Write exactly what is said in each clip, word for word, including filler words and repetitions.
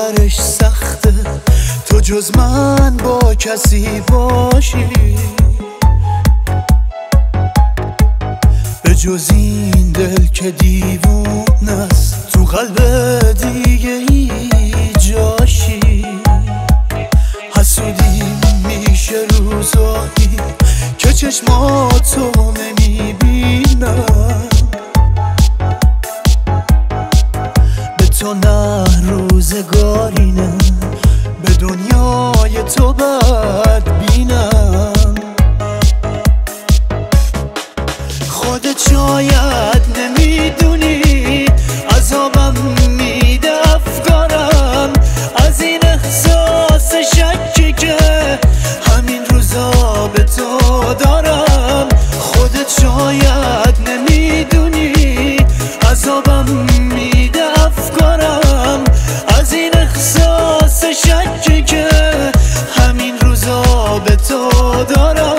باورش سخته تو جز من با کسی باشی، به جز این دل که دیوونه است تو قلب دیگه ای جاشی. حسودی میشه روزایی که چشماتو نمیبینم، به تو نه روزگاری نه به دنیای تو بد بینم. خودت شاید نمیدونی عذابم میده افکارم از این احساس شکی که همین روزا به تو دارم. خودت شاید نمیدونی عذابم میده افکارم از این احساس شکی که همین روزا به تو دارم.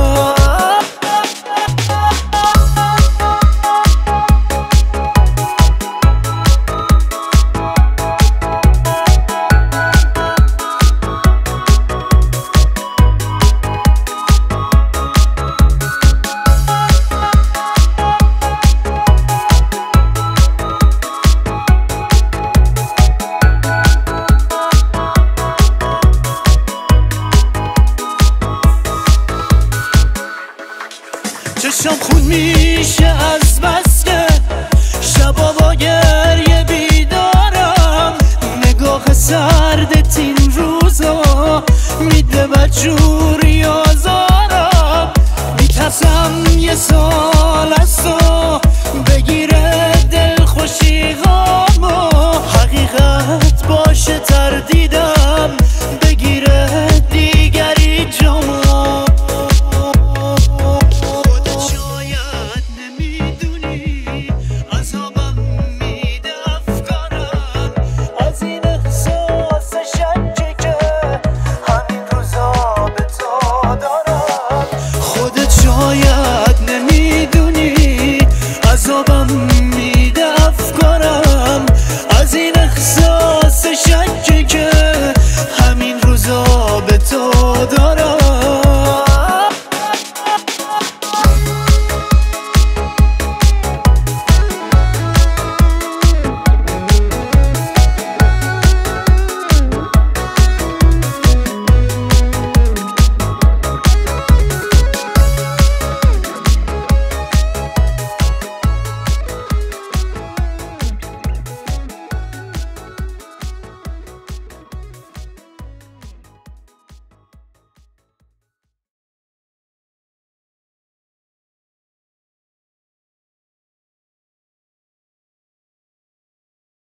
چشم خون میشه از بس که شبا با گریه بیدارم. نگاه سردت این روزا میده بدجوری آزارم. میترسم یه سال